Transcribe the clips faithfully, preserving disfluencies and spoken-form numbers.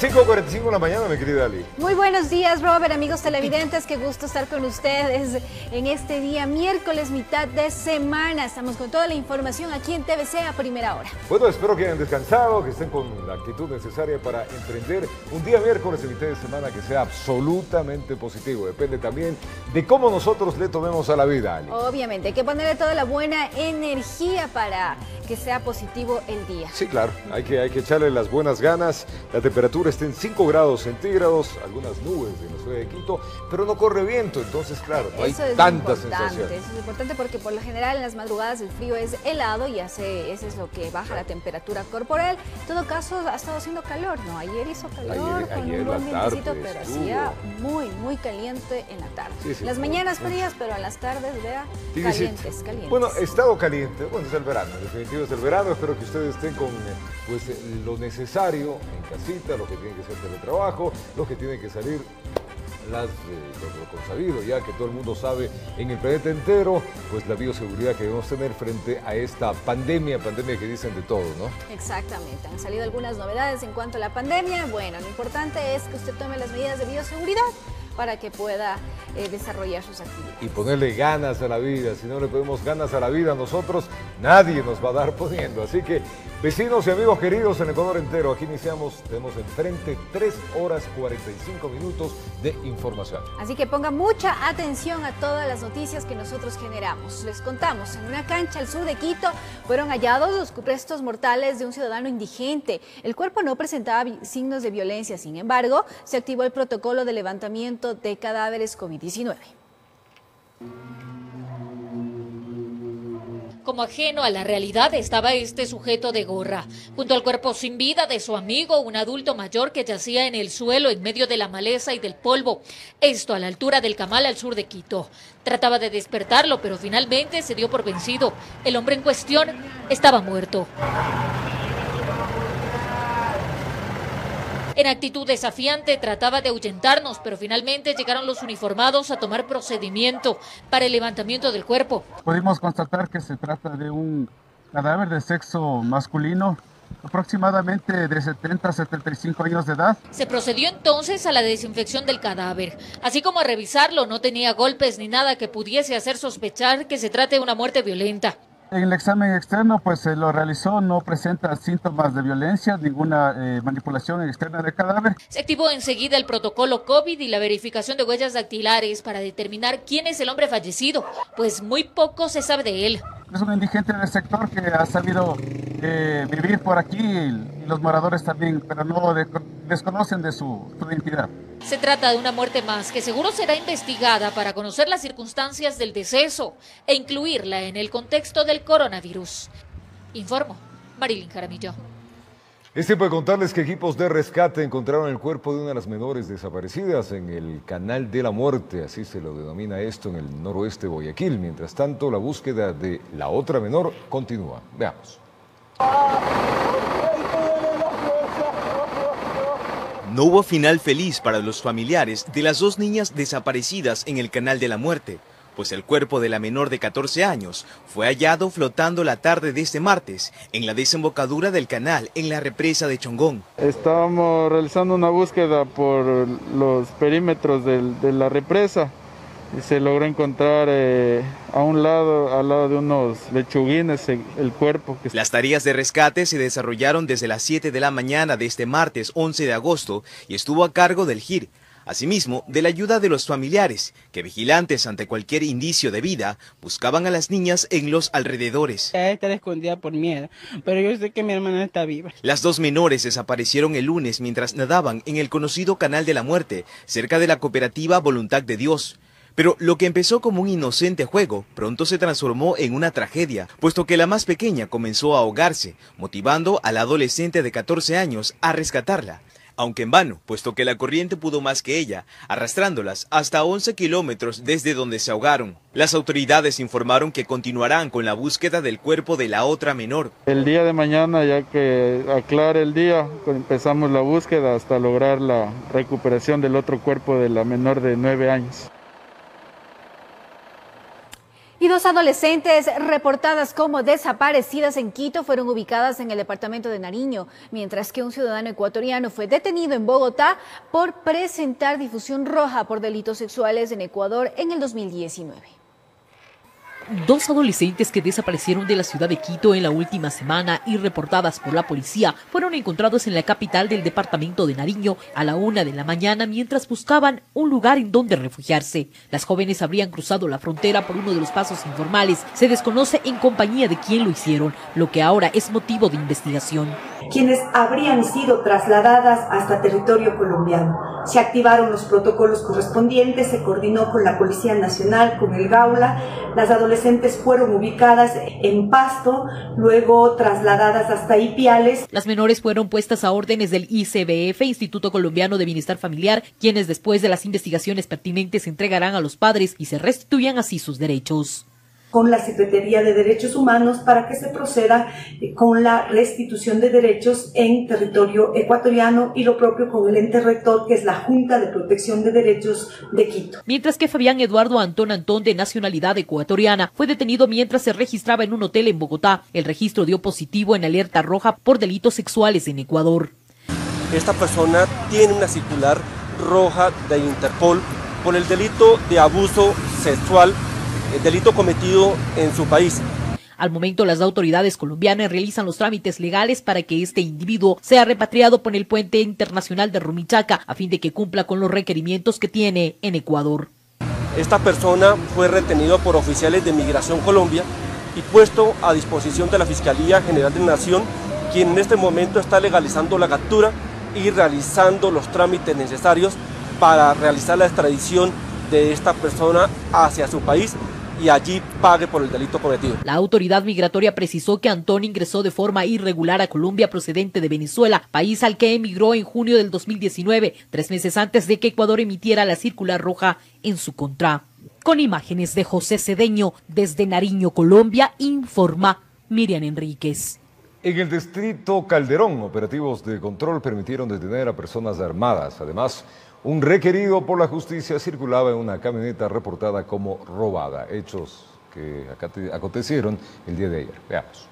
cinco cuarenta y cinco de la mañana, mi querida Ali. Muy buenos días, Robert, amigos televidentes, qué gusto estar con ustedes en este día, miércoles, mitad de semana. Estamos con toda la información aquí en T V C a primera hora. Bueno, espero que hayan descansado, que estén con la actitud necesaria para emprender un día miércoles de mitad de semana que sea absolutamente positivo. Depende también de cómo nosotros le tomemos a la vida, Ali. Obviamente, hay que ponerle toda la buena energía para que sea positivo el día. Sí, claro, hay que, hay que echarle las buenas ganas. La temperatura está en cinco grados centígrados, algunas nubes en la ciudad de Quito, pero no corre viento, entonces claro, no hay tanta sensación. Eso es importante porque por lo general en las madrugadas el frío es helado y hace, ese es lo que baja la temperatura corporal. En todo caso ha estado haciendo calor, ¿no? Ayer hizo calor ayer, con ayer un buen vientecito, pero estuvo. hacía muy, muy caliente en la tarde. Sí, sí, las muy, mañanas muy. frías, pero en las tardes, vea, Sí, calientes, sí. calientes. Bueno, he estado caliente, bueno, es el verano, en definitiva es el verano, espero que ustedes estén con pues, lo necesario en casita, lo que tiene que ser teletrabajo, lo que tiene que salir, las, eh, lo, lo consabido ya que todo el mundo sabe en el planeta entero, pues la bioseguridad que debemos tener frente a esta pandemia, pandemia que dicen de todo, ¿no? Exactamente, han salido algunas novedades en cuanto a la pandemia. Bueno, lo importante es que usted tome las medidas de bioseguridad para que pueda eh, desarrollar sus actividades. Y ponerle ganas a la vida. Si no le ponemos ganas a la vida a nosotros, nadie nos va a dar poniendo. Así que, vecinos y amigos queridos en Ecuador entero, aquí iniciamos, tenemos enfrente tres horas cuarenta y cinco minutos de información. Así que ponga mucha atención a todas las noticias que nosotros generamos. Les contamos, en una cancha al sur de Quito fueron hallados los restos mortales de un ciudadano indigente. El cuerpo no presentaba signos de violencia, sin embargo, se activó el protocolo de levantamiento de cadáveres COVID diecinueve. Como ajeno a la realidad estaba este sujeto de gorra, junto al cuerpo sin vida de su amigo, un adulto mayor que yacía en el suelo en medio de la maleza y del polvo, esto a la altura del Camal al sur de Quito. Trataba de despertarlo, pero finalmente se dio por vencido. El hombre en cuestión estaba muerto. En actitud desafiante trataba de ahuyentarnos, pero finalmente llegaron los uniformados a tomar procedimiento para el levantamiento del cuerpo. Pudimos constatar que se trata de un cadáver de sexo masculino, aproximadamente de setenta a setenta y cinco años de edad. Se procedió entonces a la desinfección del cadáver. Así como a revisarlo, no tenía golpes ni nada que pudiese hacer sospechar que se trate de una muerte violenta. En el examen externo, pues se lo realizó, no presenta síntomas de violencia, ninguna eh, manipulación externa del cadáver. Se activó enseguida el protocolo COVID y la verificación de huellas dactilares para determinar quién es el hombre fallecido, pues muy poco se sabe de él. Es un indigente del sector que ha sabido eh, vivir por aquí y los moradores también, pero no de, desconocen de su, su identidad. Se trata de una muerte más que seguro será investigada para conocer las circunstancias del deceso e incluirla en el contexto del coronavirus. Informo, Marilyn Jaramillo. Es tiempo de contarles que equipos de rescate encontraron el cuerpo de una de las menores desaparecidas en el Canal de la Muerte, así se lo denomina esto en el noroeste de Guayaquil. Mientras tanto, la búsqueda de la otra menor continúa. Veamos. No hubo final feliz para los familiares de las dos niñas desaparecidas en el Canal de la Muerte, pues el cuerpo de la menor de catorce años fue hallado flotando la tarde de este martes en la desembocadura del canal en la represa de Chongón. Estábamos realizando una búsqueda por los perímetros del, de la represa y se logró encontrar eh, a un lado, al lado de unos lechuguines, el, el cuerpo. Que... Las tareas de rescate se desarrollaron desde las siete de la mañana de este martes once de agosto y estuvo a cargo del G I R. Asimismo, de la ayuda de los familiares, que vigilantes ante cualquier indicio de vida, buscaban a las niñas en los alrededores. Ella está escondida por miedo, pero yo sé que mi hermana está viva. Las dos menores desaparecieron el lunes mientras nadaban en el conocido Canal de la Muerte, cerca de la cooperativa Voluntad de Dios. Pero lo que empezó como un inocente juego, pronto se transformó en una tragedia, puesto que la más pequeña comenzó a ahogarse, motivando al adolescente de catorce años a rescatarla. Aunque en vano, puesto que la corriente pudo más que ella, arrastrándolas hasta once kilómetros desde donde se ahogaron. Las autoridades informaron que continuarán con la búsqueda del cuerpo de la otra menor. El día de mañana, ya que aclare el día, empezamos la búsqueda hasta lograr la recuperación del otro cuerpo de la menor de nueve años. Y dos adolescentes reportadas como desaparecidas en Quito fueron ubicadas en el departamento de Nariño, mientras que un ciudadano ecuatoriano fue detenido en Bogotá por presentar difusión roja por delitos sexuales en Ecuador en el dos mil diecinueve. Dos adolescentes que desaparecieron de la ciudad de Quito en la última semana y reportadas por la policía fueron encontrados en la capital del departamento de Nariño a la una de la mañana mientras buscaban un lugar en donde refugiarse. Las jóvenes habrían cruzado la frontera por uno de los pasos informales. Se desconoce en compañía de quién lo hicieron, lo que ahora es motivo de investigación. Quienes habrían sido trasladadas hasta territorio colombiano. Se activaron los protocolos correspondientes, se coordinó con la Policía Nacional, con el Gaula. Las adolescentes fueron ubicadas en Pasto, luego trasladadas hasta Ipiales. Las menores fueron puestas a órdenes del I C B F, Instituto Colombiano de Bienestar Familiar, quienes después de las investigaciones pertinentes entregarán a los padres y se restituyan así sus derechos. Con la Secretaría de Derechos Humanos para que se proceda con la restitución de derechos en territorio ecuatoriano y lo propio con el ente rector, que es la Junta de Protección de Derechos de Quito. Mientras que Fabián Eduardo Antón Antón, de nacionalidad ecuatoriana, fue detenido mientras se registraba en un hotel en Bogotá. El registro dio positivo en alerta roja por delitos sexuales en Ecuador. Esta persona tiene una circular roja de Interpol por el delito de abuso sexual, el delito cometido en su país. Al momento, las autoridades colombianas realizan los trámites legales para que este individuo sea repatriado por el puente internacional de Rumichaca a fin de que cumpla con los requerimientos que tiene en Ecuador. Esta persona fue retenido por oficiales de Migración Colombia y puesto a disposición de la Fiscalía General de la Nación, quien en este momento está legalizando la captura y realizando los trámites necesarios para realizar la extradición de esta persona hacia su país y allí pague por el delito cometido. La autoridad migratoria precisó que Antón ingresó de forma irregular a Colombia procedente de Venezuela, país al que emigró en junio del dos mil diecinueve, tres meses antes de que Ecuador emitiera la circular roja en su contra. Con imágenes de José Cedeño, desde Nariño, Colombia, informa Miriam Enríquez. En el distrito Calderón, operativos de control permitieron detener a personas armadas. Además, un requerido por la justicia circulaba en una camioneta reportada como robada. Hechos que acontecieron el día de ayer. Veamos.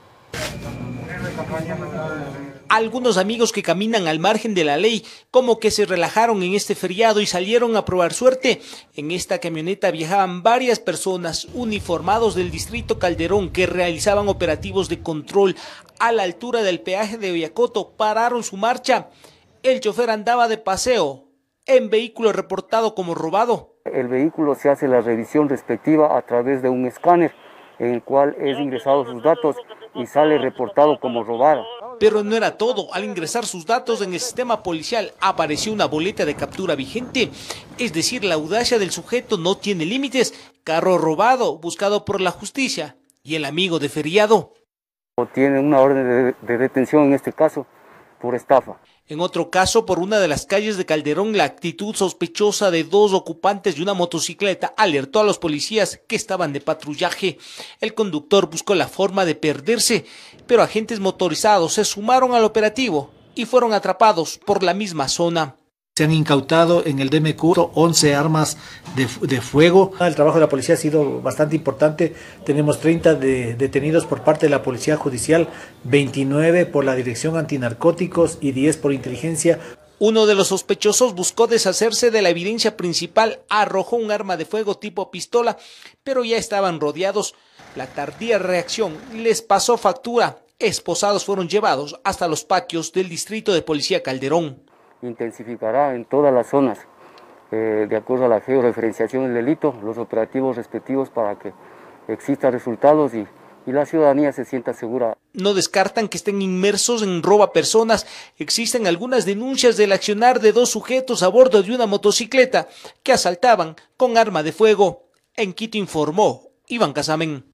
Algunos amigos que caminan al margen de la ley, como que se relajaron en este feriado y salieron a probar suerte. En esta camioneta viajaban varias personas uniformados del distrito Calderón que realizaban operativos de control a la altura del peaje de Oyacoto. Pararon su marcha. El chofer andaba de paseo en vehículo reportado como robado. El vehículo se hace la revisión respectiva a través de un escáner en el cual es ingresado sus datos y sale reportado como robado. Pero no era todo. Al ingresar sus datos en el sistema policial apareció una boleta de captura vigente. Es decir, la audacia del sujeto no tiene límites. Carro robado, buscado por la justicia. Y el amigo de feriado tiene una orden de, de detención en este caso por estafa. En otro caso, por una de las calles de Calderón, la actitud sospechosa de dos ocupantes de una motocicleta alertó a los policías que estaban de patrullaje. El conductor buscó la forma de perderse, pero agentes motorizados se sumaron al operativo y fueron atrapados por la misma zona. Se han incautado en el D M Q once armas de, de fuego. El trabajo de la policía ha sido bastante importante. Tenemos treinta de, detenidos por parte de la Policía Judicial, veintinueve por la Dirección Antinarcóticos y diez por inteligencia. Uno de los sospechosos buscó deshacerse de la evidencia principal, arrojó un arma de fuego tipo pistola, pero ya estaban rodeados. La tardía reacción les pasó factura. Esposados fueron llevados hasta los patios del distrito de Policía Calderón. Intensificará en todas las zonas, eh, de acuerdo a la georreferenciación del delito, los operativos respectivos para que existan resultados y, y la ciudadanía se sienta segura. No descartan que estén inmersos en roba personas. Existen algunas denuncias del accionar de dos sujetos a bordo de una motocicleta que asaltaban con arma de fuego. En Quito informó Iván Casamen.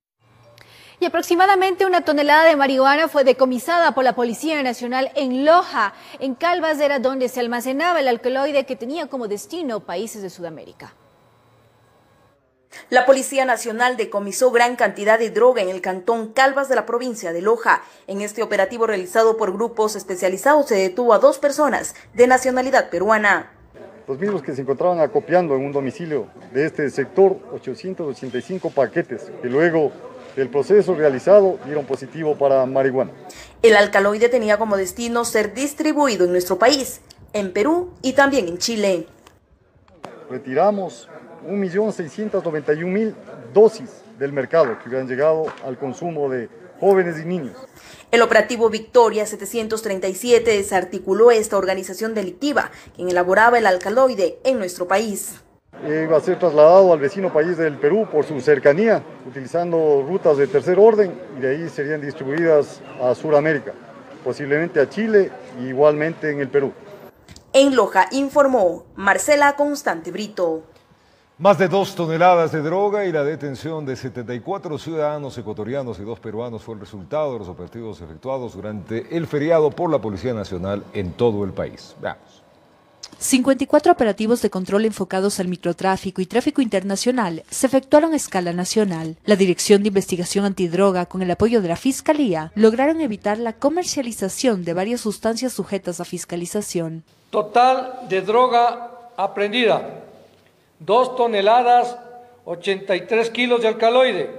Y aproximadamente una tonelada de marihuana fue decomisada por la Policía Nacional en Loja, en Calvas era donde se almacenaba el alcaloide que tenía como destino países de Sudamérica. La Policía Nacional decomisó gran cantidad de droga en el cantón Calvas de la provincia de Loja. En este operativo realizado por grupos especializados se detuvo a dos personas de nacionalidad peruana. los mismos que se encontraban acopiando en un domicilio de este sector ochocientos ochenta y cinco paquetes, que luego del proceso realizado dieron positivo para marihuana. El alcaloide tenía como destino ser distribuido en nuestro país, en Perú y también en Chile. Retiramos un millón seiscientos noventa y un mil dosis del mercado que hubieran llegado al consumo de jóvenes y niños. El operativo Victoria setecientos treinta y siete desarticuló esta organización delictiva, quien elaboraba el alcaloide en nuestro país. Iba a ser trasladado al vecino país del Perú por su cercanía, utilizando rutas de tercer orden, y de ahí serían distribuidas a Sudamérica, posiblemente a Chile y igualmente en el Perú. En Loja informó Marcela Constante Brito. Más de dos toneladas de droga y la detención de setenta y cuatro ciudadanos ecuatorianos y dos peruanos fue el resultado de los operativos efectuados durante el feriado por la Policía Nacional en todo el país. Veamos. cincuenta y cuatro operativos de control enfocados al microtráfico y tráfico internacional se efectuaron a escala nacional. La Dirección de Investigación Antidroga, con el apoyo de la Fiscalía, lograron evitar la comercialización de varias sustancias sujetas a fiscalización. Total de droga aprehendida, dos toneladas, ochenta y tres kilos de alcaloide.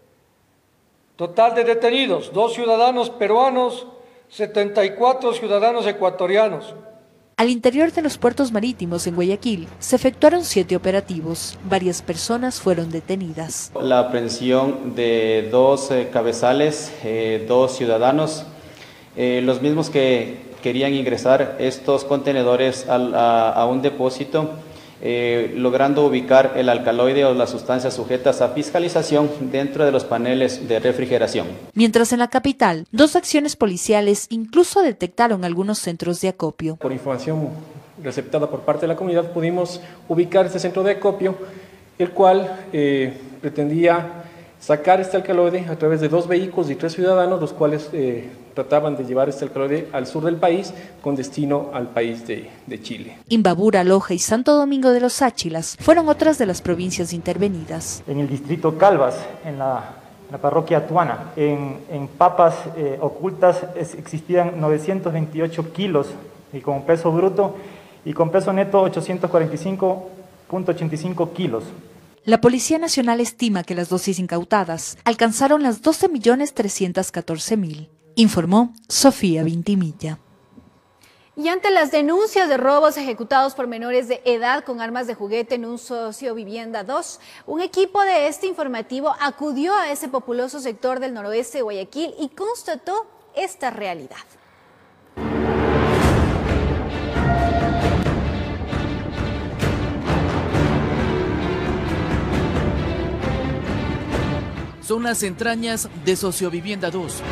Total de detenidos, dos ciudadanos peruanos, setenta y cuatro ciudadanos ecuatorianos. Al interior de los puertos marítimos en Guayaquil se efectuaron siete operativos. Varias personas fueron detenidas. La aprehensión de dos eh, cabezales, eh, dos ciudadanos, eh, los mismos que querían ingresar estos contenedores al, a, a un depósito, eh, logrando ubicar el alcaloide o las sustancias sujetas a fiscalización dentro de los paneles de refrigeración. Mientras en la capital, dos acciones policiales incluso detectaron algunos centros de acopio. Por información receptada por parte de la comunidad pudimos ubicar este centro de acopio, el cual eh, pretendía sacar este alcaloide a través de dos vehículos y tres ciudadanos, los cuales eh, trataban de llevar este alcaloide al sur del país con destino al país de, de Chile. Imbabura, Loja y Santo Domingo de los Áchilas fueron otras de las provincias intervenidas. En el distrito Calvas, en la, en la parroquia Tuana, en, en papas eh, ocultas es, existían novecientos veintiocho kilos y con peso bruto y con peso neto ochocientos cuarenta y cinco punto ochenta y cinco kilos. La Policía Nacional estima que las dosis incautadas alcanzaron las doce millones trescientos catorce mil, informó Sofía Vintimilla. Y ante las denuncias de robos ejecutados por menores de edad con armas de juguete en un socio Vivienda dos, un equipo de este informativo acudió a ese populoso sector del noroeste de Guayaquil y constató esta realidad. Son las entrañas de Sociovivienda dos,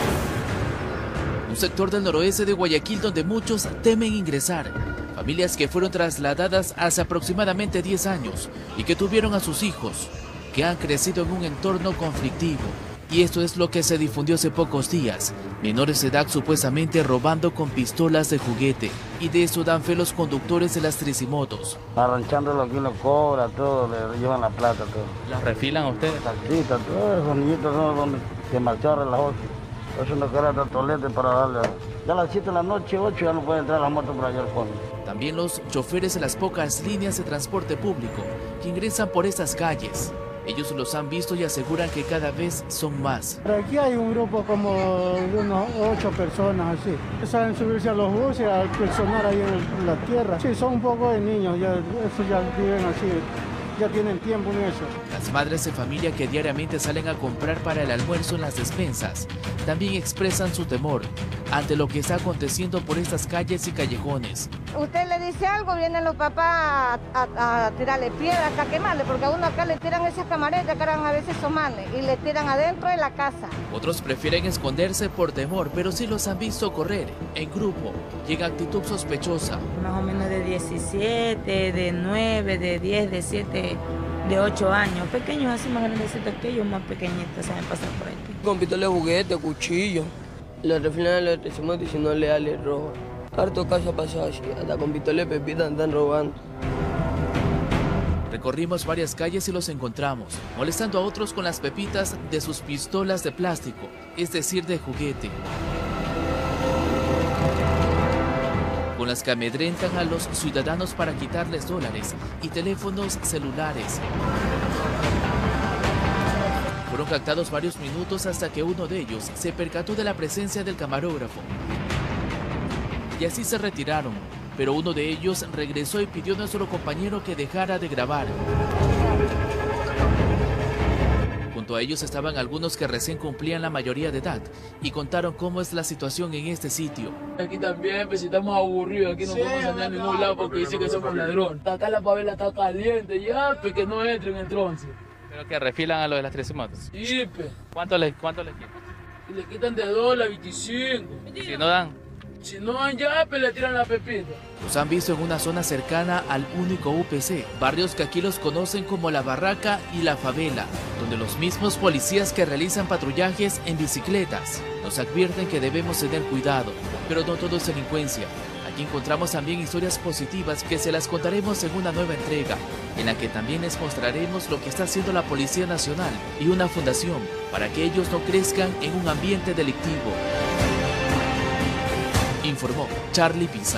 un sector del noroeste de Guayaquil donde muchos temen ingresar. Familias que fueron trasladadas hace aproximadamente diez años y que tuvieron a sus hijos, que han crecido en un entorno conflictivo. Y esto es lo que se difundió hace pocos días. Menores de edad supuestamente robando con pistolas de juguete. Y de eso dan fe los conductores de las tricimotos. Arranchándolo aquí lo cobra, todo, le llevan la plata, todo. ¿Las refilan a ustedes? Taxitas, todos esos niñitos son donde se marcharon las ocho. Eso no queda tolete para darle. Ya a las siete de la noche, ocho, ya no puede entrar la moto por allá al fondo. También los choferes de las pocas líneas de transporte público que ingresan por estas calles. Ellos los han visto y aseguran que cada vez son más. Pero aquí hay un grupo como de unos ocho personas así. Saben subirse a los buses, a personar ahí en la tierra. Sí, son un poco de niños, ya, eso ya viven así, ya tienen tiempo en eso. Las madres de familia que diariamente salen a comprar para el almuerzo en las despensas también expresan su temor ante lo que está aconteciendo por estas calles y callejones. Usted le dice algo, vienen los papás a, a, a tirarle piedras, hasta quemarle, porque a uno acá le tiran esas camaretas que eran a veces somanes y le tiran adentro de la casa. Otros prefieren esconderse por temor, pero sí los han visto correr en grupo y en actitud sospechosa. Más o menos de diecisiete, de nueve, de diez, de siete, de ocho años. Pequeños así, más grandecitos que ellos, más pequeñitos, saben pasar por aquí. Con pistola de juguete, cuchillo. Le refinan los tricimotos y si no le da, le roban. Harto caso ha pasado así, hasta con pistola de pepita andan robando. Recorrimos varias calles y los encontramos, molestando a otros con las pepitas de sus pistolas de plástico, es decir, de juguete. con las que amedrentan a los ciudadanos para quitarles dólares y teléfonos celulares. Fueron captados varios minutos hasta que uno de ellos se percató de la presencia del camarógrafo. Y así se retiraron, pero uno de ellos regresó y pidió a nuestro compañero que dejara de grabar. Junto a ellos estaban algunos que recién cumplían la mayoría de edad y contaron cómo es la situación en este sitio. Aquí también, pues estamos aburridos, aquí no sí, podemos andar a ningún lado porque dicen que somos ladrones. Acá la pavela está caliente, ya, pues que no entren en tronce. Pero que refilan a lo de las tres motos. Sí, pues. ¿Cuánto les, cuánto les quitan? Y le quitan de dólar, veinticinco. ¿Y si no dan? Si no dan ya, pues le tiran la pepita. Los han visto en una zona cercana al único U P C, barrios que aquí los conocen como La Barraca y La Favela, donde los mismos policías que realizan patrullajes en bicicletas nos advierten que debemos tener cuidado, pero no todo es delincuencia. Aquí encontramos también historias positivas que se las contaremos en una nueva entrega, en la que también les mostraremos lo que está haciendo la Policía Nacional y una fundación para que ellos no crezcan en un ambiente delictivo. Informó Charlie Pisa.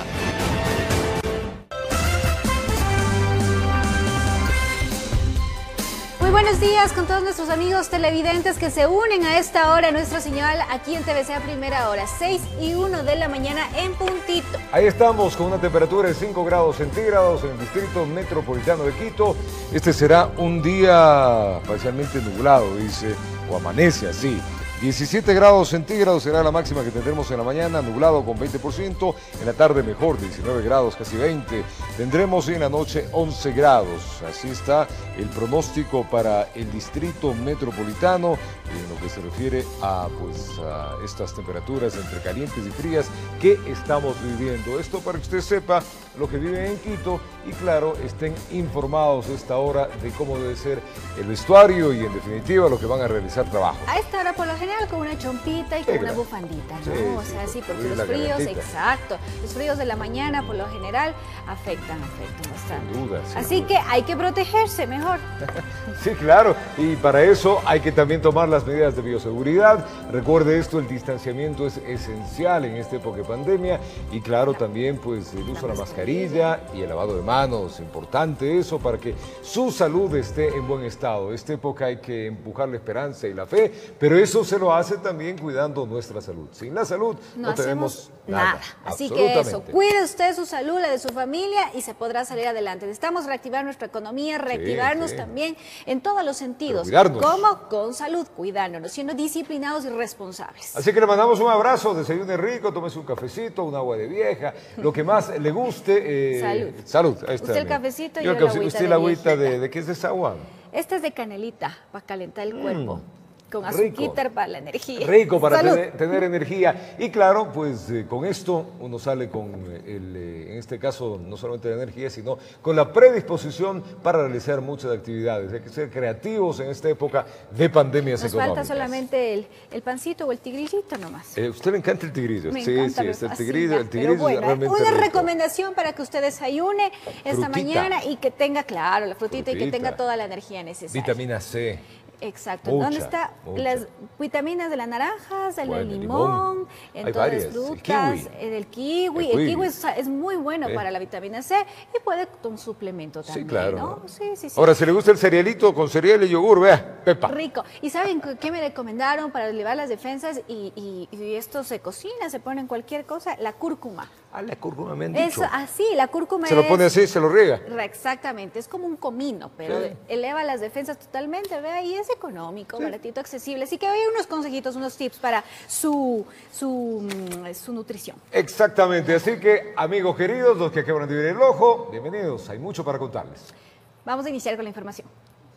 Muy buenos días con todos nuestros amigos televidentes que se unen a esta hora a nuestra señal aquí en T V C a primera hora, seis y uno de la mañana en puntito. Ahí estamos con una temperatura de cinco grados centígrados en el distrito metropolitano de Quito. Este será un día parcialmente nublado, dice, o amanece así. diecisiete grados centígrados será la máxima que tendremos en la mañana, nublado con veinte por ciento, en la tarde mejor, diecinueve grados, casi veinte. Tendremos en la noche once grados, así está el pronóstico para el distrito metropolitano en lo que se refiere a, pues, a estas temperaturas entre calientes y frías que estamos viviendo. Esto para que usted sepa lo que vive en Quito y claro, estén informados a esta hora de cómo debe ser el vestuario y en definitiva lo que van a realizar trabajo. A esta hora por lo general con una chompita y con sí, una bufandita, ¿no? Sí, o sea, sí, porque los fríos, garantita. Exacto, los fríos de la mañana por lo general afectan, afectan bastante. Sin duda, sin Así duda. que hay que protegerse mejor. Sí, claro, y para eso hay que también tomar las medidas de bioseguridad. Recuerde esto, el distanciamiento es esencial en esta época de pandemia y claro, también pues el uso de la mascarilla y el lavado de manos, importante eso para que su salud esté en buen estado. Esta época hay que empujar la esperanza y la fe, pero eso se lo hace también cuidando nuestra salud. Sin la salud no, no tenemos nada. nada. Así que eso, cuide usted su salud, la de su familia y se podrá salir adelante. Necesitamos reactivar nuestra economía, reactivarnos sí, sí. también en todos los sentidos. ¿Cómo? Con salud, cuidándonos, siendo disciplinados y responsables. Así que le mandamos un abrazo, desayune rico, tómese un cafecito, un agua de vieja, lo que más le guste. Eh, salud. Salud. Ahí está, usted el cafecito y yo yo la agüita. ¿Usted la agüita de, de qué es esa agua? Esta es de canelita, para calentar el cuerpo. Mm. Con azúcar para la energía. Rico para tener, tener energía. Y claro, pues eh, con esto uno sale con, el, eh, en este caso, no solamente la energía, sino con la predisposición para realizar muchas actividades. Hay que ser creativos en esta época de pandemias Nos económicas. Nos falta solamente el, el pancito o el tigrillito nomás. Eh, ¿Usted le encanta el tigrillo? Me sí, encanta, sí, es el fascina, tigrillo, el tigrillo bueno, es realmente una rico. recomendación para que usted desayune esta frutita. mañana y que tenga, claro, la frutita, frutita y que tenga toda la energía necesaria. Vitamina C. Exacto. Mucha, ¿Dónde están las vitaminas de las naranjas, del bueno, limón, limón. en Hay todas varias. las frutas, El kiwi. en el kiwi? El El kiwi, kiwi es, es muy bueno eh. para la vitamina C y puede un suplemento también, Sí, claro. ¿no? Sí, sí, sí. Ahora, si le gusta el cerealito con cereal y yogur, vea, Pepa. Rico. ¿Y saben qué me recomendaron para elevar las defensas? Y, y, y esto se cocina, se pone en cualquier cosa, la cúrcuma. Ah, la cúrcuma me han dicho. Es así, la cúrcuma Se lo pone es, así, se lo riega. Exactamente, es como un comino, pero sí. eleva las defensas totalmente, vea, y es económico, sí. baratito, accesible. Así que hay unos consejitos, unos tips para su, su, su nutrición. Exactamente, así que amigos queridos, los que acaban de ver el ojo, bienvenidos, hay mucho para contarles. Vamos a iniciar con la información.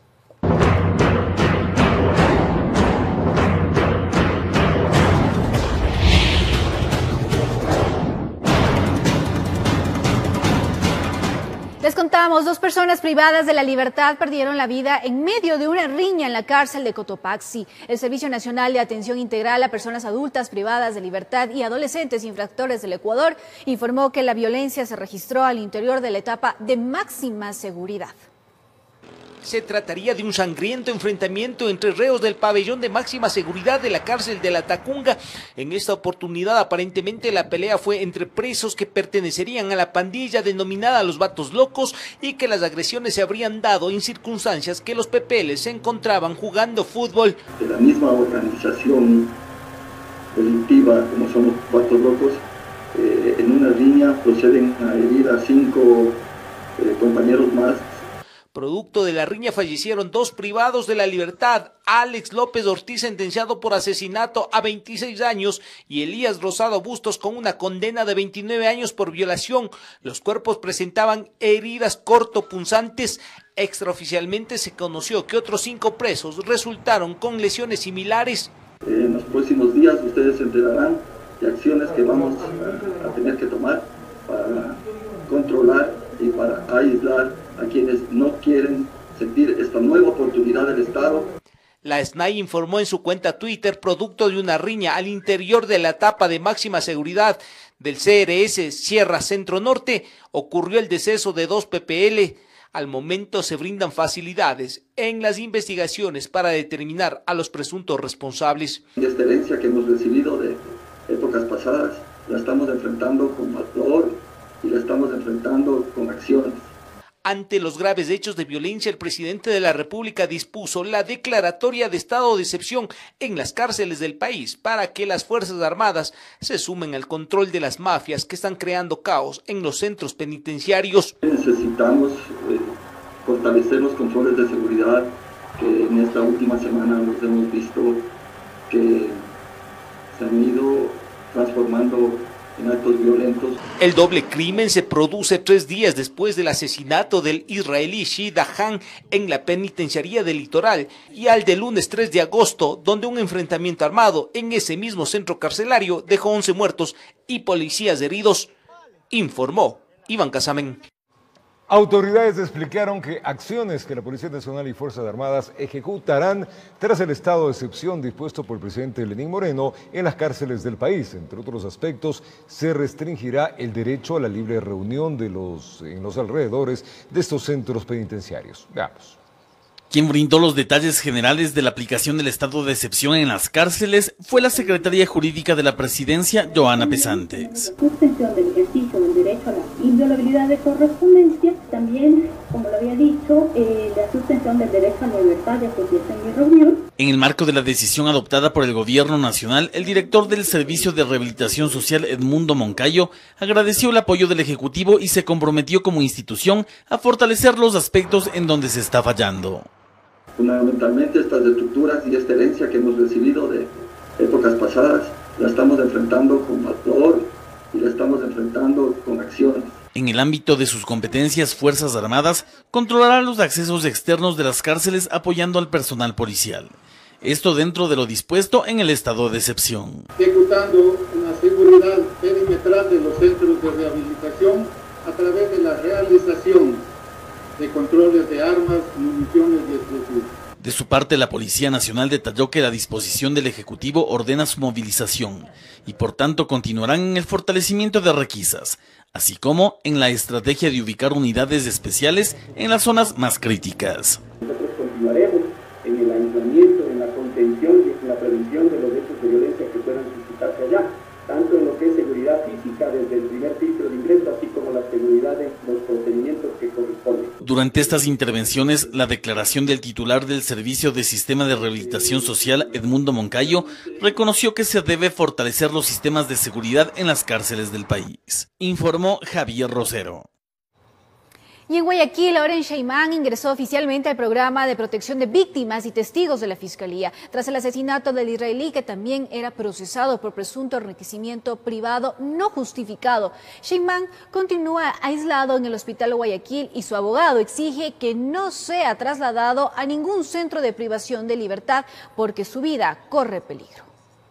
Les contamos, dos personas privadas de la libertad perdieron la vida en medio de una riña en la cárcel de Cotopaxi. El Servicio Nacional de Atención Integral a Personas Adultas Privadas de Libertad y Adolescentes Infractores del Ecuador informó que la violencia se registró al interior de la etapa de máxima seguridad. Se trataría de un sangriento enfrentamiento entre reos del pabellón de máxima seguridad de la cárcel de la Tacunga. En esta oportunidad, aparentemente, la pelea fue entre presos que pertenecerían a la pandilla denominada Los Vatos Locos y que las agresiones se habrían dado en circunstancias que los pepeles se encontraban jugando fútbol. De la misma organización delictiva como son Los Vatos Locos, eh, en una riña proceden a herir a cinco eh, compañeros más. Producto de la riña fallecieron dos privados de la libertad, Alex López Ortiz, sentenciado por asesinato a veintiséis años, y Elías Rosado Bustos con una condena de veintinueve años por violación. Los cuerpos presentaban heridas cortopunzantes. Extraoficialmente se conoció que otros cinco presos resultaron con lesiones similares. Eh, en los próximos días ustedes se enterarán de acciones que vamos a, a tener que tomar para controlar y para aislar a quienes no quieren sentir esta nueva oportunidad del Estado. La S N A I informó en su cuenta Twitter, producto de una riña al interior de la etapa de máxima seguridad del C R S Sierra Centro Norte, ocurrió el deceso de dos P P L. Al momento se brindan facilidades en las investigaciones para determinar a los presuntos responsables. Esta herencia que hemos recibido de épocas pasadas la estamos enfrentando con valor y la estamos enfrentando con acciones. Ante los graves hechos de violencia, el presidente de la República dispuso la declaratoria de estado de excepción en las cárceles del país para que las Fuerzas Armadas se sumen al control de las mafias que están creando caos en los centros penitenciarios. Necesitamos eh, fortalecer los controles de seguridad que en esta última semana nos hemos visto que se han ido transformando en actos violentos. El doble crimen se produce tres días después del asesinato del israelí Shih Dahan en la penitenciaría del Litoral y al del lunes tres de agosto, donde un enfrentamiento armado en ese mismo centro carcelario dejó once muertos y policías heridos, informó Iván Casamen. Autoridades explicaron que acciones que la Policía Nacional y Fuerzas Armadas ejecutarán tras el estado de excepción dispuesto por el presidente Lenín Moreno en las cárceles del país. Entre otros aspectos, se restringirá el derecho a la libre reunión de los, en los alrededores de estos centros penitenciarios. Veamos. Quien brindó los detalles generales de la aplicación del estado de excepción en las cárceles fue la Secretaría Jurídica de la Presidencia, Joana Pesantes. Suspensión del ejercicio del derecho a la inviolabilidad de correspondencia, también, como lo había dicho, eh, la suspensión del derecho a la libertad de asociación y reunión. En el marco de la decisión adoptada por el Gobierno Nacional, el director del Servicio de Rehabilitación Social, Edmundo Moncayo, agradeció el apoyo del Ejecutivo y se comprometió como institución a fortalecer los aspectos en donde se está fallando. Fundamentalmente estas estructuras y esta herencia que hemos recibido de épocas pasadas la estamos enfrentando con valor y la estamos enfrentando con acciones. En el ámbito de sus competencias, Fuerzas Armadas controlarán los accesos externos de las cárceles apoyando al personal policial. Esto dentro de lo dispuesto en el estado de excepción. Ejecutando una seguridad perimetral de los centros de rehabilitación a través de la realización de controles de armas, municiones y explosivos. De su parte, la Policía Nacional detalló que la disposición del Ejecutivo ordena su movilización y por tanto continuarán en el fortalecimiento de requisas, así como en la estrategia de ubicar unidades especiales en las zonas más críticas. Nosotros continuaremos en el aislamiento, en la contención y en la prevención de los hechos de violencia que puedan suscitarse allá, tanto en lo que es seguridad física desde el primer filtro de ingreso, así como la seguridad de los procedimientos que corresponden. Durante estas intervenciones, la declaración del titular del Servicio de Sistema de Rehabilitación Social, Edmundo Moncayo, reconoció que se debe fortalecer los sistemas de seguridad en las cárceles del país. Informó Javier Rosero. Y en Guayaquil, Oren Sheyman ingresó oficialmente al programa de protección de víctimas y testigos de la Fiscalía, tras el asesinato del israelí que también era procesado por presunto enriquecimiento privado no justificado. Sheyman continúa aislado en el Hospital Guayaquil y su abogado exige que no sea trasladado a ningún centro de privación de libertad porque su vida corre peligro.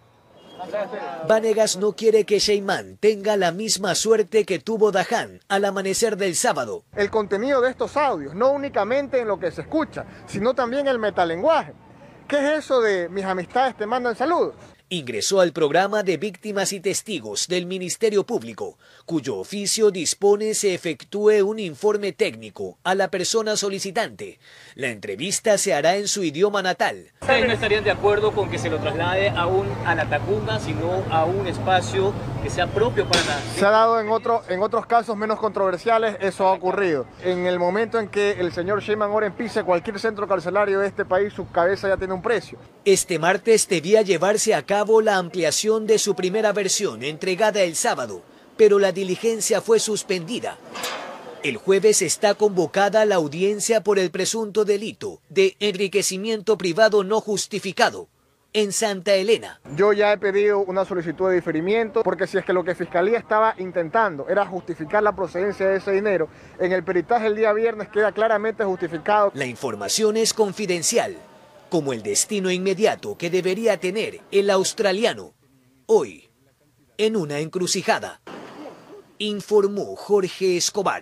Vanegas no quiere que Sheyman tenga la misma suerte que tuvo Dahan al amanecer del sábado. El contenido de estos audios, no únicamente en lo que se escucha, sino también el metalenguaje. ¿Qué es eso de mis amistades te mandan saludos? ingresó al programa de víctimas y testigos del Ministerio Público, cuyo oficio dispone se efectúe un informe técnico a la persona solicitante. La entrevista se hará en su idioma natal. ¿Ustedes no estarían de acuerdo con que se lo traslade a, un, a la Tacunga, sino a un espacio que sea propio para la... Se ha dado en, otro, en otros casos menos controversiales, eso ha ocurrido. En el momento en que el señor Sheinbaum ahora pise cualquier centro carcelario de este país, su cabeza ya tiene un precio. Este martes debía llevarse a cabo la ampliación de su primera versión, entregada el sábado, pero la diligencia fue suspendida. El jueves está convocada la audiencia por el presunto delito de enriquecimiento privado no justificado en Santa Elena. Yo ya he pedido una solicitud de diferimiento porque si es que lo que Fiscalía estaba intentando era justificar la procedencia de ese dinero, en el peritaje el día viernes queda claramente justificado. La información es confidencial, como el destino inmediato que debería tener el australiano hoy en una encrucijada, informó Jorge Escobar.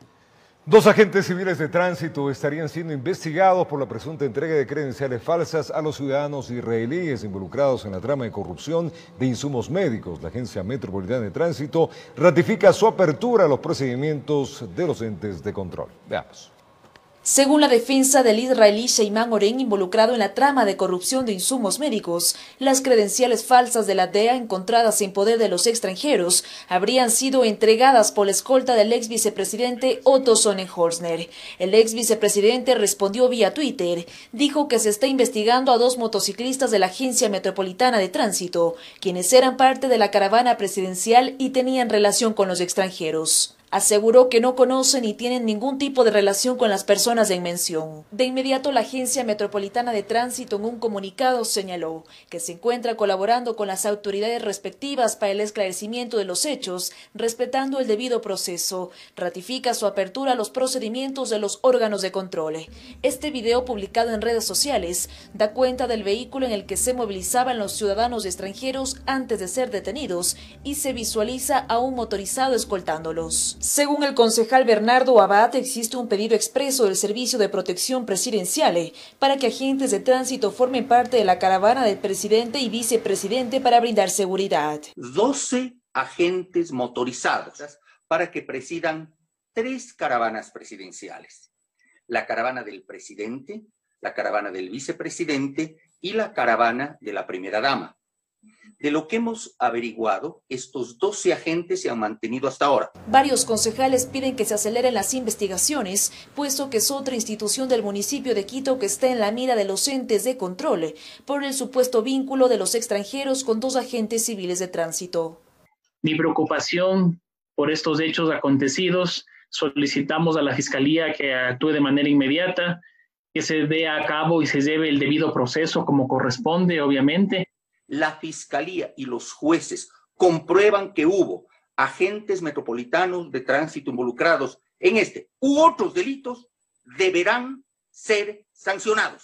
Dos agentes civiles de tránsito estarían siendo investigados por la presunta entrega de credenciales falsas a los ciudadanos israelíes involucrados en la trama de corrupción de insumos médicos. La Agencia Metropolitana de Tránsito ratifica su apertura a los procedimientos de los entes de control. Veamos. Según la defensa del israelí Sheyman Oren, involucrado en la trama de corrupción de insumos médicos, las credenciales falsas de la D E A encontradas en poder de los extranjeros habrían sido entregadas por la escolta del ex vicepresidente Otto Sonnenhorstner. El ex vicepresidente respondió vía Twitter, dijo que se está investigando a dos motociclistas de la Agencia Metropolitana de Tránsito, quienes eran parte de la caravana presidencial y tenían relación con los extranjeros. Aseguró que no conocen ni tienen ningún tipo de relación con las personas en mención. De inmediato, la Agencia Metropolitana de Tránsito en un comunicado señaló que se encuentra colaborando con las autoridades respectivas para el esclarecimiento de los hechos, respetando el debido proceso. Ratifica su apertura a los procedimientos de los órganos de control. Este video, publicado en redes sociales, da cuenta del vehículo en el que se movilizaban los ciudadanos extranjeros antes de ser detenidos y se visualiza a un motorizado escoltándolos. Según el concejal Bernardo Abad, existe un pedido expreso del Servicio de Protección Presidencial para que agentes de tránsito formen parte de la caravana del presidente y vicepresidente para brindar seguridad. doce agentes motorizados para que presidan tres caravanas presidenciales. La caravana del presidente, la caravana del vicepresidente y la caravana de la primera dama. De lo que hemos averiguado, estos doce agentes se han mantenido hasta ahora. Varios concejales piden que se aceleren las investigaciones, puesto que es otra institución del municipio de Quito que está en la mira de los entes de control por el supuesto vínculo de los extranjeros con dos agentes civiles de tránsito. Mi preocupación por estos hechos acontecidos, solicitamos a la Fiscalía que actúe de manera inmediata, que se dé a cabo y se lleve el debido proceso como corresponde, obviamente. La Fiscalía y los jueces comprueban que hubo agentes metropolitanos de tránsito involucrados en este u otros delitos, deberán ser sancionados.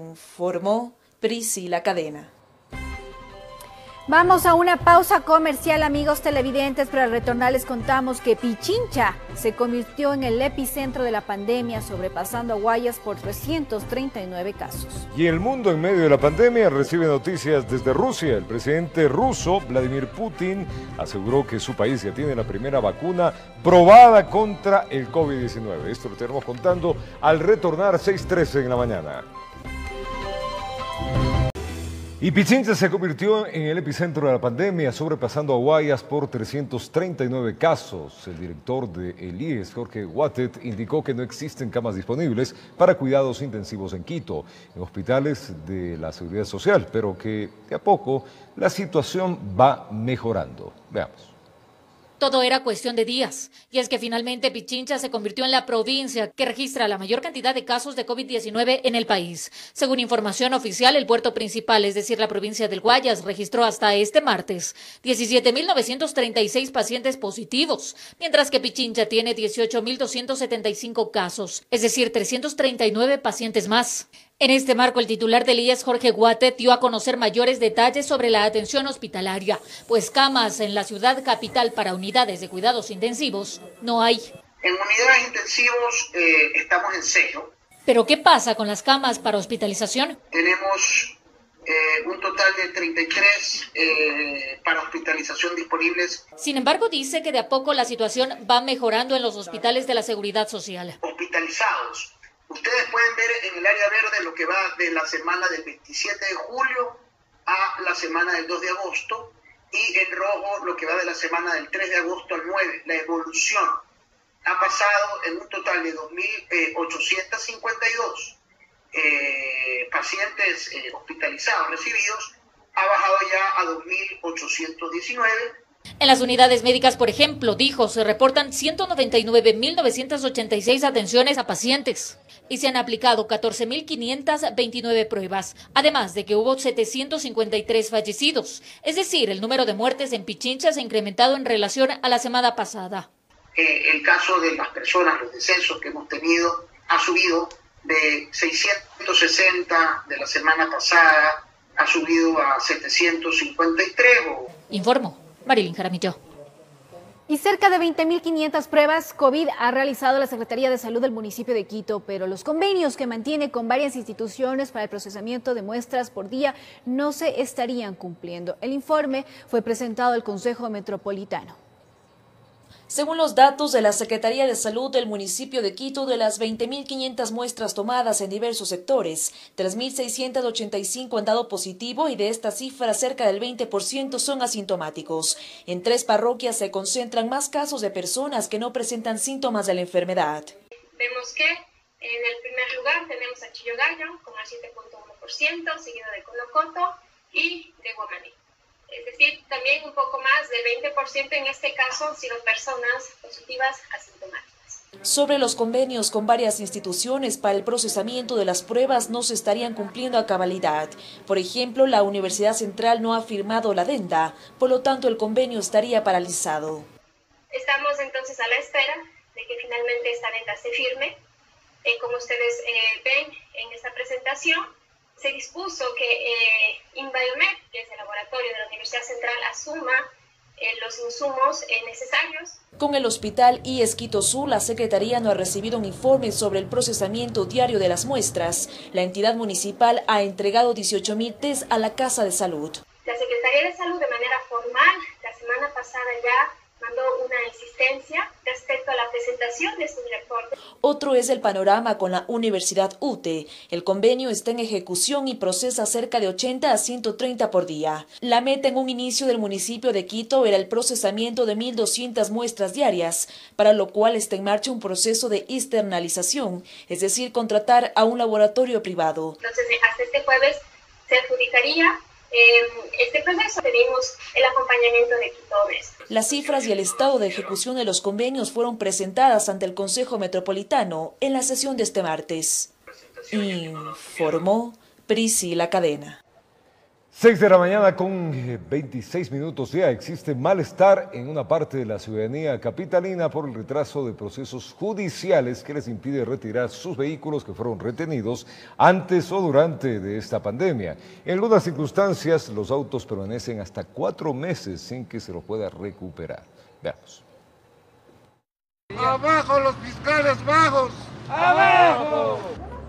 Informó Priscila Cadena. Vamos a una pausa comercial, amigos televidentes, pero al retornar les contamos que Pichincha se convirtió en el epicentro de la pandemia, sobrepasando a Guayas por trescientos treinta y nueve casos. Y el mundo en medio de la pandemia recibe noticias desde Rusia. El presidente ruso, Vladimir Putin, aseguró que su país ya tiene la primera vacuna probada contra el COVID diecinueve. Esto lo tenemos contando al retornar seis trece en la mañana. Y Pichincha se convirtió en el epicentro de la pandemia, sobrepasando a Guayas por trescientos treinta y nueve casos. El director de el I E S, Jorge Guatet, indicó que no existen camas disponibles para cuidados intensivos en Quito, en hospitales de la Seguridad Social, pero que de a poco la situación va mejorando. Veamos. Todo era cuestión de días, y es que finalmente Pichincha se convirtió en la provincia que registra la mayor cantidad de casos de COVID diecinueve en el país. Según información oficial, el puerto principal, es decir, la provincia del Guayas, registró hasta este martes diecisiete mil novecientos treinta y seis pacientes positivos, mientras que Pichincha tiene dieciocho mil doscientos setenta y cinco casos, es decir, trescientos treinta y nueve pacientes más. En este marco, el titular del I E S, Jorge Guatet, dio a conocer mayores detalles sobre la atención hospitalaria, pues camas en la ciudad capital para unidades de cuidados intensivos no hay. En unidades intensivos eh, estamos en cero. ¿Pero qué pasa con las camas para hospitalización? Tenemos eh, un total de treinta y tres eh, para hospitalización disponibles. Sin embargo, dice que de a poco la situación va mejorando en los hospitales de la Seguridad Social. Hospitalizados. Ustedes pueden ver en el área verde lo que va de la semana del veintisiete de julio a la semana del dos de agosto y en rojo lo que va de la semana del tres de agosto al nueve. La evolución ha pasado en un total de dos mil ochocientos cincuenta y dos eh, pacientes eh, hospitalizados recibidos, ha bajado ya a dos mil ochocientos diecinueve. En las unidades médicas, por ejemplo, dijo, se reportan ciento noventa y nueve mil novecientos ochenta y seis atenciones a pacientes y se han aplicado catorce mil quinientas veintinueve pruebas, además de que hubo setecientos cincuenta y tres fallecidos. Es decir, el número de muertes en Pichincha se ha incrementado en relación a la semana pasada. Eh, el caso de las personas, los descensos que hemos tenido, ha subido de seiscientos sesenta de la semana pasada, ha subido a setecientos cincuenta y tres. O... Informó Marilyn Jaramillo. Y cerca de veinte mil quinientas pruebas COVID ha realizado la Secretaría de Salud del municipio de Quito, pero los convenios que mantiene con varias instituciones para el procesamiento de muestras por día no se estarían cumpliendo. El informe fue presentado al Consejo Metropolitano. Según los datos de la Secretaría de Salud del municipio de Quito, de las veinte mil quinientas muestras tomadas en diversos sectores, tres mil seiscientos ochenta y cinco han dado positivo y de esta cifra cerca del veinte por ciento son asintomáticos. En tres parroquias se concentran más casos de personas que no presentan síntomas de la enfermedad. Vemos que en el primer lugar tenemos a Chillogallo con el siete punto uno por ciento, seguido de Colocoto y de Guamaní. Es decir, también un poco más del veinte por ciento en este caso han sido personas positivas asintomáticas. Sobre los convenios con varias instituciones para el procesamiento de las pruebas no se estarían cumpliendo a cabalidad. Por ejemplo, la Universidad Central no ha firmado la adenda, por lo tanto el convenio estaría paralizado. Estamos entonces a la espera de que finalmente esta adenda se firme. Eh, como ustedes eh, ven en esta presentación, se dispuso que eh, Inbiomed, que es el laboratorio de la Universidad Central, asuma eh, los insumos eh, necesarios. Con el hospital I E S Quito Sur, la Secretaría no ha recibido un informe sobre el procesamiento diario de las muestras. La entidad municipal ha entregado dieciocho mil test a la Casa de Salud. La Secretaría de Salud, de manera formal, la semana pasada ya mandó una insistencia respecto a la presentación de su reporte. Otro es el panorama con la Universidad U T E. El convenio está en ejecución y procesa cerca de ochenta a ciento treinta por día. La meta en un inicio del municipio de Quito era el procesamiento de mil doscientas muestras diarias, para lo cual está en marcha un proceso de externalización, es decir, contratar a un laboratorio privado. Entonces, hasta este jueves se adjudicaría Eh, este proceso. Pedimos el acompañamiento de Quitomes. Las cifras y el estado de ejecución de los convenios fueron presentadas ante el Consejo Metropolitano en la sesión de este martes. Informó Priscila Cadena. seis de la mañana con veintiséis minutos ya. Existe malestar en una parte de la ciudadanía capitalina por el retraso de procesos judiciales que les impide retirar sus vehículos que fueron retenidos antes o durante de esta pandemia. En algunas circunstancias, los autos permanecen hasta cuatro meses sin que se los pueda recuperar. Veamos. ¡Abajo los fiscales bajos! ¡Abajo!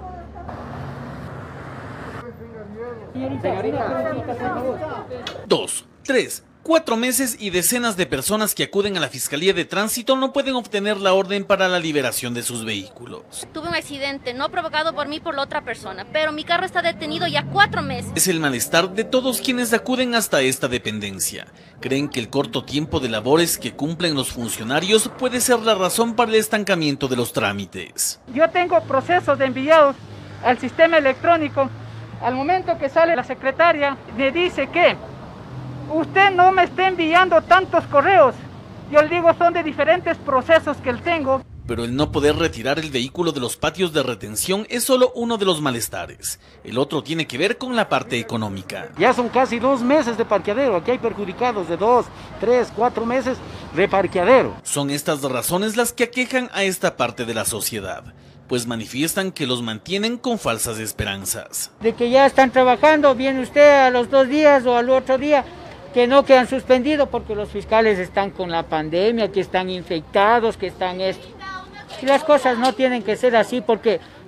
Dos, tres, cuatro meses y decenas de personas que acuden a la Fiscalía de Tránsito no pueden obtener la orden para la liberación de sus vehículos. Tuve un accidente, no provocado por mí, por la otra persona, pero mi carro está detenido ya cuatro meses. Es el malestar de todos quienes acuden hasta esta dependencia. Creen que el corto tiempo de labores que cumplen los funcionarios puede ser la razón para el estancamiento de los trámites. Yo tengo procesos de enviados al sistema electrónico. Al momento que sale la secretaria, me dice que usted no me está enviando tantos correos. Yo le digo, son de diferentes procesos que él tengo. Pero el no poder retirar el vehículo de los patios de retención es solo uno de los malestares. El otro tiene que ver con la parte económica. Ya son casi dos meses de parqueadero. Aquí hay perjudicados de dos, tres, cuatro meses de parqueadero. Son estas razones las que aquejan a esta parte de la sociedad, pues manifiestan que los mantienen con falsas esperanzas. De que ya están trabajando, viene usted a los dos días o al otro día, que no quedan suspendidos porque los fiscales están con la pandemia, que están infectados, que están esto. Y las cosas no tienen que ser así porque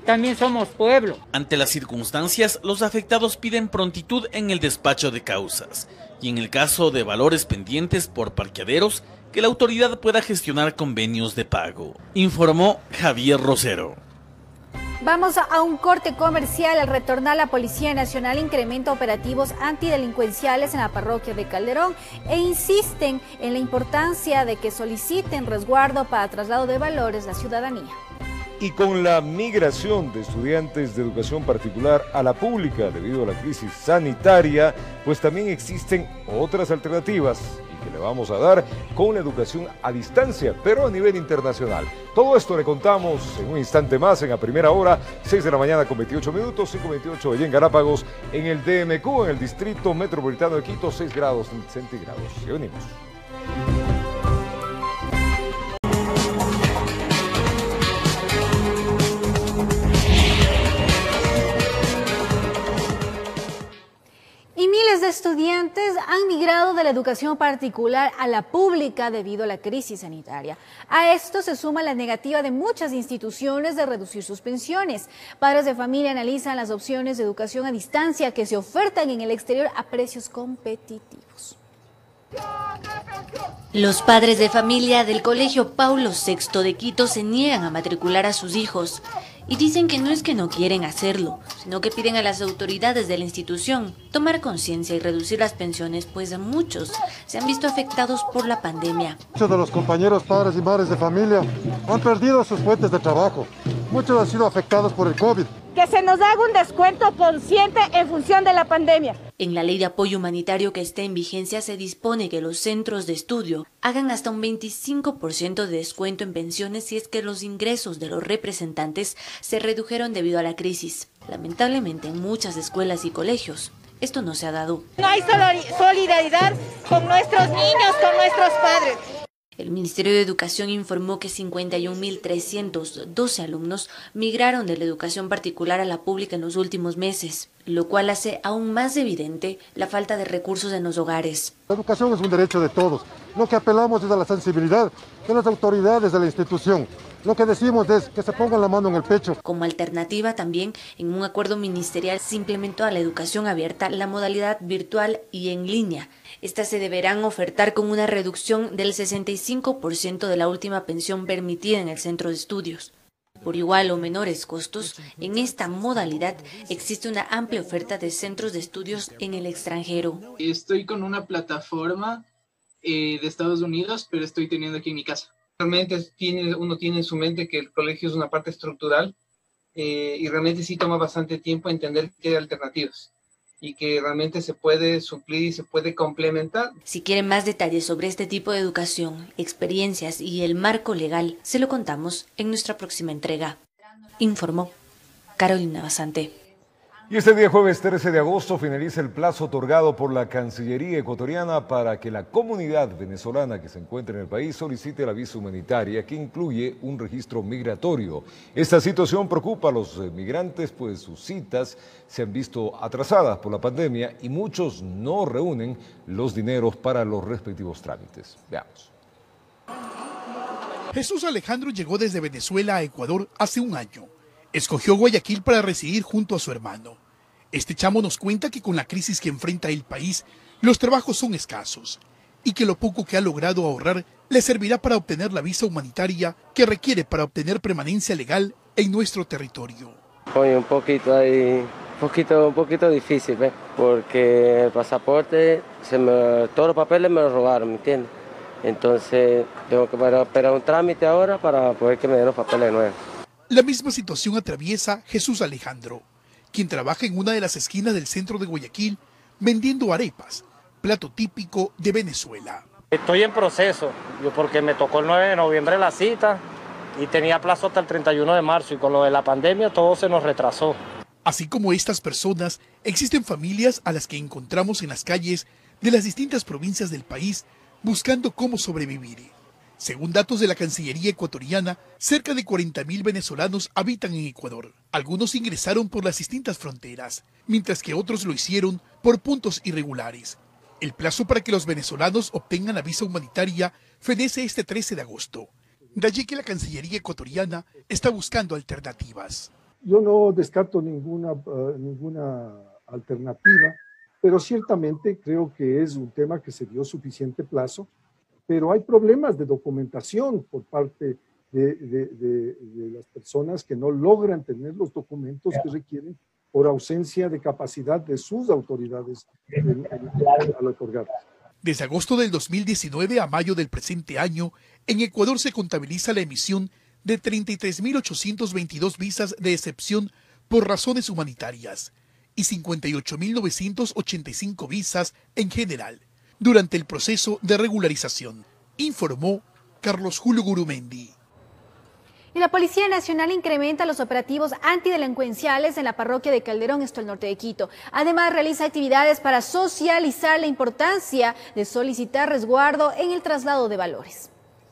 también somos pueblo. Ante las circunstancias, los afectados piden prontitud en el despacho de causas y en el caso de valores pendientes por parqueaderos, que la autoridad pueda gestionar convenios de pago, informó Javier Rosero. Vamos a un corte comercial. Al retornar, la Policía Nacional incrementa operativos antidelincuenciales en la parroquia de Calderón e insisten en la importancia de que soliciten resguardo para traslado de valores la ciudadanía. Y con la migración de estudiantes de educación particular a la pública debido a la crisis sanitaria, pues también existen otras alternativas y que le vamos a dar con la educación a distancia, pero a nivel internacional. Todo esto le contamos en un instante más, en la primera hora, seis de la mañana con veintiocho minutos, cinco veintiocho allí en Galápagos, en el D M Q, en el Distrito Metropolitano de Quito, seis grados centígrados. Y venimos. Y miles de estudiantes han migrado de la educación particular a la pública debido a la crisis sanitaria. A esto se suma la negativa de muchas instituciones de reducir sus pensiones. Padres de familia analizan las opciones de educación a distancia que se ofertan en el exterior a precios competitivos. Los padres de familia del Colegio Paulo sexto de Quito se niegan a matricular a sus hijos y dicen que no es que no quieren hacerlo, sino que piden a las autoridades de la institución tomar conciencia y reducir las pensiones, pues muchos se han visto afectados por la pandemia. Muchos de los compañeros padres y madres de familia han perdido sus fuentes de trabajo. Muchos han sido afectados por el COVID. Que se nos haga un descuento consciente en función de la pandemia. En la ley de apoyo humanitario que está en vigencia se dispone que los centros de estudio hagan hasta un veinticinco por ciento de descuento en pensiones si es que los ingresos de los representantes se redujeron debido a la crisis. Lamentablemente en muchas escuelas y colegios esto no se ha dado. No hay solidaridad con nuestros niños, con nuestros padres. El Ministerio de Educación informó que cincuenta y un mil trescientos doce alumnos migraron de la educación particular a la pública en los últimos meses, lo cual hace aún más evidente la falta de recursos en los hogares. La educación es un derecho de todos. Lo que apelamos es a la sensibilidad de las autoridades de la institución. Lo que decimos es que se pongan la mano en el pecho. Como alternativa también, en un acuerdo ministerial se implementó a la educación abierta la modalidad virtual y en línea. Estas se deberán ofertar con una reducción del sesenta y cinco por ciento de la última pensión permitida en el centro de estudios. Por igual o menores costos, en esta modalidad existe una amplia oferta de centros de estudios en el extranjero. Estoy con una plataforma eh, de Estados Unidos, pero estoy teniendo aquí en mi casa. Realmente tiene, uno tiene en su mente que el colegio es una parte estructural eh, y realmente sí toma bastante tiempo entender que hay alternativas y que realmente se puede suplir y se puede complementar. Si quieren más detalles sobre este tipo de educación, experiencias y el marco legal, se lo contamos en nuestra próxima entrega. Informó Carolina Basante. Y este día jueves trece de agosto finaliza el plazo otorgado por la Cancillería ecuatoriana para que la comunidad venezolana que se encuentra en el país solicite la visa humanitaria que incluye un registro migratorio. Esta situación preocupa a los migrantes pues sus citas se han visto atrasadas por la pandemia y muchos no reúnen los dineros para los respectivos trámites. Veamos. Jesús Alejandro llegó desde Venezuela a Ecuador hace un año. Escogió Guayaquil para residir junto a su hermano. Este chamo nos cuenta que con la crisis que enfrenta el país, los trabajos son escasos y que lo poco que ha logrado ahorrar le servirá para obtener la visa humanitaria que requiere para obtener permanencia legal en nuestro territorio. Oye, un poquito ahí, poquito, un poquito difícil, ¿ves? Porque el pasaporte, se me, todos los papeles me los robaron, ¿me entiendes? Entonces tengo que esperar un trámite ahora para poder que me den los papeles de nuevo. La misma situación atraviesa Jesús Alejandro, quien trabaja en una de las esquinas del centro de Guayaquil vendiendo arepas, plato típico de Venezuela. Estoy en proceso, yo porque me tocó el nueve de noviembre la cita y tenía plazo hasta el treinta y uno de marzo y con lo de la pandemia todo se nos retrasó. Así como estas personas, existen familias a las que encontramos en las calles de las distintas provincias del país buscando cómo sobrevivir. Según datos de la Cancillería ecuatoriana, cerca de cuarenta mil venezolanos habitan en Ecuador. Algunos ingresaron por las distintas fronteras, mientras que otros lo hicieron por puntos irregulares. El plazo para que los venezolanos obtengan la visa humanitaria fenece este trece de agosto. De allí que la Cancillería ecuatoriana está buscando alternativas. yo no descarto ninguna, uh, ninguna alternativa, pero ciertamente creo que es un tema que se dio suficiente plazo, pero hay problemas de documentación por parte de, de, de, de las personas que no logran tener los documentos que requieren por ausencia de capacidad de sus autoridades al otorgarlos. Desde agosto del dos mil diecinueve a mayo del presente año, en Ecuador se contabiliza la emisión de treinta y tres mil ochocientas veintidós visas de excepción por razones humanitarias y cincuenta y ocho mil novecientas ochenta y cinco visas en general durante el proceso de regularización, informó Carlos Julio Gurumendi. Y la Policía Nacional incrementa los operativos antidelincuenciales en la parroquia de Calderón, esto al norte de Quito. Además, realiza actividades para socializar la importancia de solicitar resguardo en el traslado de valores.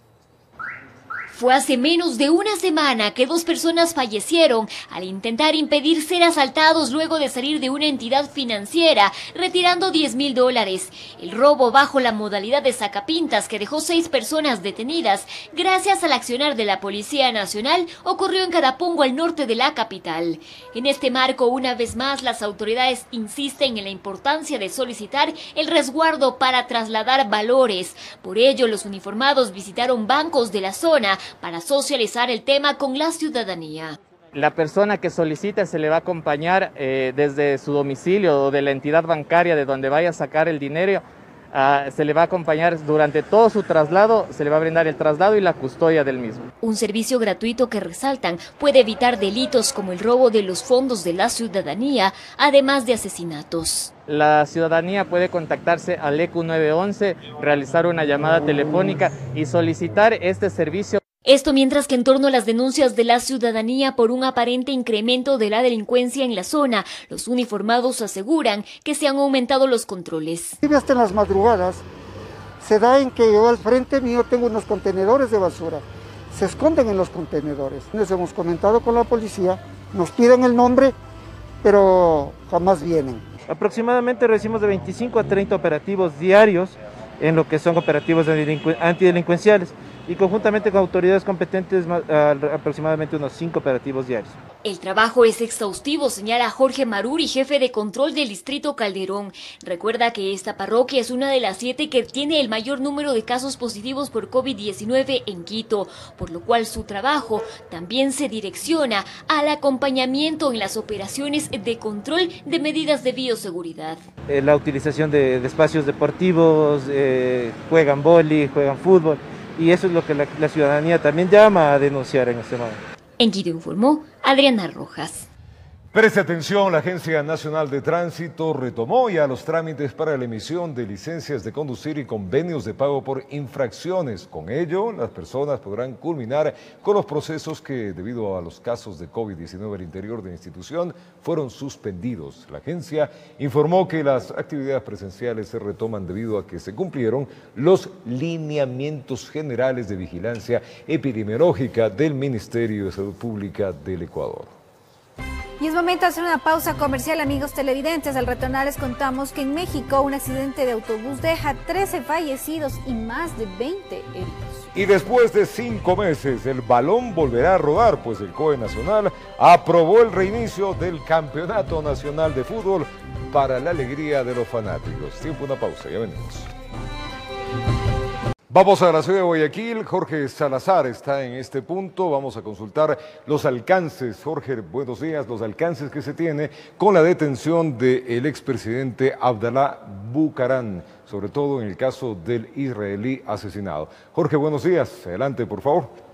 Fue hace menos de una semana que dos personas fallecieron al intentar impedir ser asaltados luego de salir de una entidad financiera retirando diez mil dólares. El robo bajo la modalidad de sacapintas que dejó seis personas detenidas gracias al accionar de la Policía Nacional ocurrió en Carapungo, al norte de la capital. En este marco, una vez más, las autoridades insisten en la importancia de solicitar el resguardo para trasladar valores. Por ello, los uniformados visitaron bancos de la zona para socializar el tema con la ciudadanía. La persona que solicita se le va a acompañar eh, desde su domicilio o de la entidad bancaria de donde vaya a sacar el dinero, uh, se le va a acompañar durante todo su traslado, se le va a brindar el traslado y la custodia del mismo. Un servicio gratuito que, resaltan, puede evitar delitos como el robo de los fondos de la ciudadanía, además de asesinatos. La ciudadanía puede contactarse al E Q nueve once, realizar una llamada telefónica y solicitar este servicio. Esto mientras que en torno a las denuncias de la ciudadanía por un aparente incremento de la delincuencia en la zona, los uniformados aseguran que se han aumentado los controles. Hasta en las madrugadas se da en que yo al frente mío tengo unos contenedores de basura, se esconden en los contenedores. Les hemos comentado con la policía, nos piden el nombre, pero jamás vienen. Aproximadamente recibimos de veinticinco a treinta operativos diarios en lo que son operativos antidelincuenciales y conjuntamente con autoridades competentes aproximadamente unos cinco operativos diarios. El trabajo es exhaustivo, señala Jorge Maruri, jefe de control del distrito Calderón. Recuerda que esta parroquia es una de las siete que tiene el mayor número de casos positivos por COVID diecinueve en Quito, por lo cual su trabajo también se direcciona al acompañamiento en las operaciones de control de medidas de bioseguridad. Eh, la utilización de, de espacios deportivos, eh, juegan vóley, juegan fútbol, y eso es lo que la, la ciudadanía también llama a denunciar en este momento. En Quito informó Adriana Rojas. Preste atención, la Agencia Nacional de Tránsito retomó ya los trámites para la emisión de licencias de conducir y convenios de pago por infracciones. Con ello, las personas podrán culminar con los procesos que, debido a los casos de COVID diecinueve al interior de la institución, fueron suspendidos. La agencia informó que las actividades presenciales se retoman debido a que se cumplieron los lineamientos generales de vigilancia epidemiológica del Ministerio de Salud Pública del Ecuador. Y es momento de hacer una pausa comercial, amigos televidentes. Al retornar les contamos que en México un accidente de autobús deja trece fallecidos y más de veinte heridos. Y después de cinco meses, el balón volverá a rodar, pues el C O E Nacional aprobó el reinicio del Campeonato Nacional de Fútbol para la alegría de los fanáticos. Tiempo una pausa, ya venimos. Vamos a la ciudad de Guayaquil. Jorge Salazar está en este punto. Vamos a consultar los alcances. Jorge, buenos días. Los alcances que se tiene con la detención del expresidente Abdalá Bucaram, sobre todo en el caso del israelí asesinado. Jorge, buenos días. Adelante, por favor.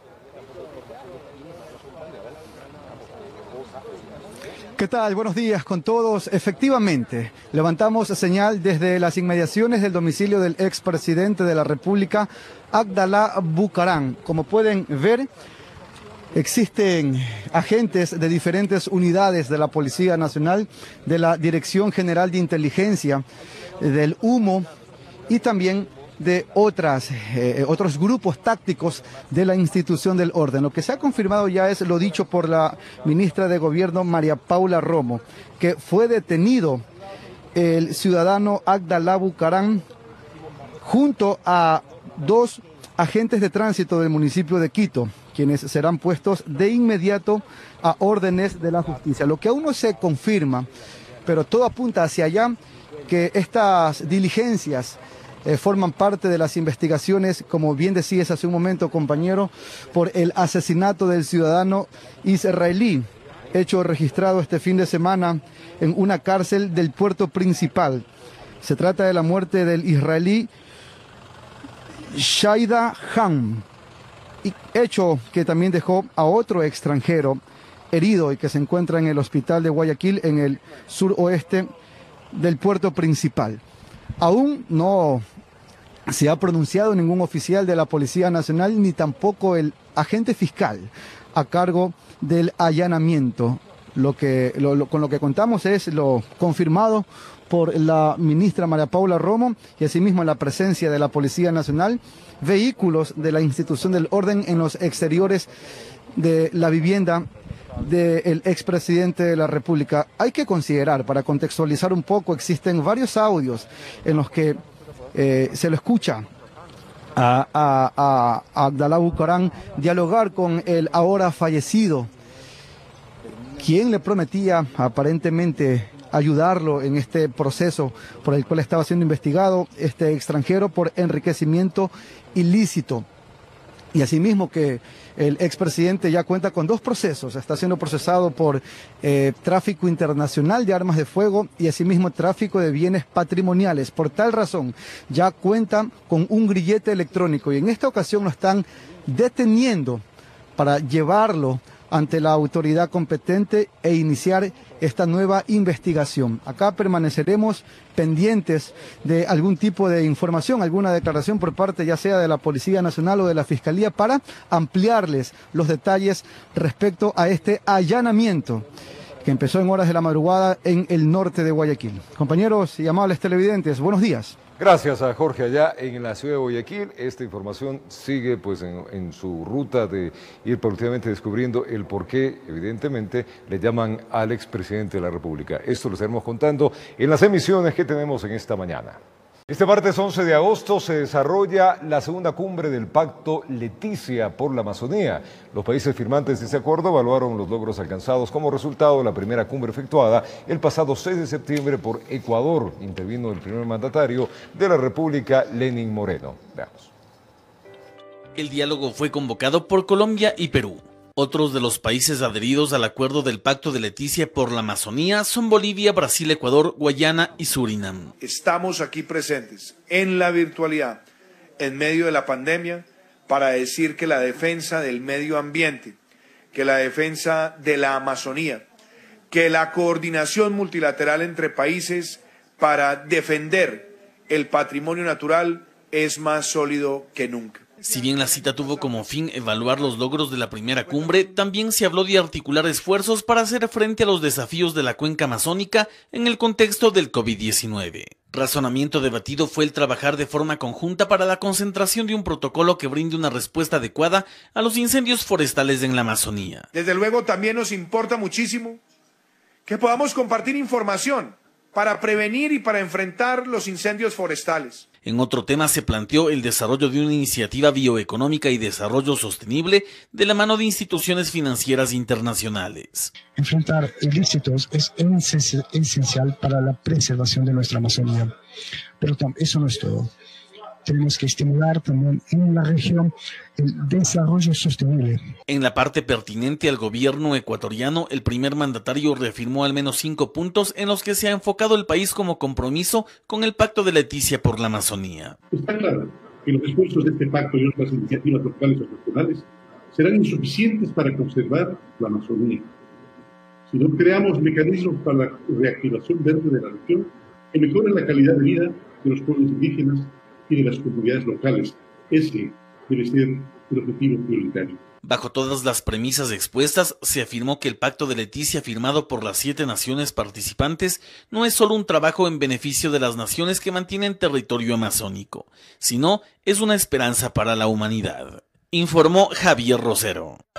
¿Qué tal? Buenos días con todos. Efectivamente, levantamos señal desde las inmediaciones del domicilio del expresidente de la República, Abdalá Bucaram. Como pueden ver, existen agentes de diferentes unidades de la Policía Nacional, de la Dirección General de Inteligencia, del Humo y también de otras, eh, otros grupos tácticos de la institución del orden. Lo que se ha confirmado ya es lo dicho por la ministra de Gobierno, María Paula Romo, que fue detenido el ciudadano Abdalá Bucaram junto a dos agentes de tránsito del municipio de Quito, quienes serán puestos de inmediato a órdenes de la justicia. Lo que aún no se confirma, pero todo apunta hacia allá, que estas diligencias eh, forman parte de las investigaciones, como bien decías hace un momento, compañero, por el asesinato del ciudadano israelí, hecho registrado este fin de semana en una cárcel del puerto principal. Se trata de la muerte del israelí Shaida Han, hecho que también dejó a otro extranjero herido y que se encuentra en el hospital de Guayaquil, en el suroeste del puerto principal. Aún no se ha pronunciado ningún oficial de la Policía Nacional ni tampoco el agente fiscal a cargo del allanamiento. Lo que, lo, lo, con lo que contamos es lo confirmado por la ministra María Paula Romo y asimismo en la presencia de la Policía Nacional, vehículos de la institución del orden en los exteriores de la vivienda del expresidente de la República. Hay que considerar, para contextualizar un poco, existen varios audios en los que eh, se lo escucha a, a, a, a Abdalá Bucaram dialogar con el ahora fallecido, quien le prometía aparentemente ayudarlo en este proceso por el cual estaba siendo investigado este extranjero por enriquecimiento ilícito. Y asimismo que el expresidente ya cuenta con dos procesos, está siendo procesado por eh, tráfico internacional de armas de fuego y asimismo tráfico de bienes patrimoniales. Por tal razón ya cuenta con un grillete electrónico y en esta ocasión lo están deteniendo para llevarlo ante la autoridad competente e iniciar esta nueva investigación. Acá permaneceremos pendientes de algún tipo de información, alguna declaración por parte ya sea de la Policía Nacional o de la Fiscalía para ampliarles los detalles respecto a este allanamiento que empezó en horas de la madrugada en el norte de Guayaquil. Compañeros y amables televidentes, buenos días. Gracias a Jorge allá en la ciudad de Guayaquil. Esta información sigue pues en, en su ruta de ir paulatinamente descubriendo el por qué, evidentemente, le llaman al expresidente de la República. Esto lo estaremos contando en las emisiones que tenemos en esta mañana. Este martes once de agosto se desarrolla la segunda cumbre del Pacto Leticia por la Amazonía. Los países firmantes de ese acuerdo evaluaron los logros alcanzados como resultado de la primera cumbre efectuada el pasado seis de septiembre por Ecuador. Intervino el primer mandatario de la República, Lenín Moreno. Veamos. El diálogo fue convocado por Colombia y Perú. Otros de los países adheridos al acuerdo del Pacto de Leticia por la Amazonía son Bolivia, Brasil, Ecuador, Guayana y Surinam. Estamos aquí presentes en la virtualidad, en medio de la pandemia, para decir que la defensa del medio ambiente, que la defensa de la Amazonía, que la coordinación multilateral entre países para defender el patrimonio natural es más sólido que nunca. Si bien la cita tuvo como fin evaluar los logros de la primera cumbre, también se habló de articular esfuerzos para hacer frente a los desafíos de la cuenca amazónica en el contexto del COVID diecinueve. Razonamiento debatido fue el trabajar de forma conjunta para la concentración de un protocolo que brinde una respuesta adecuada a los incendios forestales en la Amazonía. Desde luego también nos importa muchísimo que podamos compartir información para prevenir y para enfrentar los incendios forestales. En otro tema se planteó el desarrollo de una iniciativa bioeconómica y desarrollo sostenible de la mano de instituciones financieras internacionales. Enfrentar ilícitos es esencial para la preservación de nuestra Amazonía, pero eso no es todo. Tenemos que estimular también en la región el desarrollo sostenible. En la parte pertinente al gobierno ecuatoriano, el primer mandatario reafirmó al menos cinco puntos en los que se ha enfocado el país como compromiso con el Pacto de Leticia por la Amazonía. Está claro que los esfuerzos de este pacto y otras iniciativas locales o nacionales serán insuficientes para conservar la Amazonía. Si no creamos mecanismos para la reactivación verde de la región, que mejoren la calidad de vida de los pueblos indígenas y de las comunidades locales. Ese debe ser el objetivo prioritario. Bajo todas las premisas expuestas, se afirmó que el Pacto de Leticia firmado por las siete naciones participantes no es solo un trabajo en beneficio de las naciones que mantienen territorio amazónico, sino es una esperanza para la humanidad, informó Javier Rosero.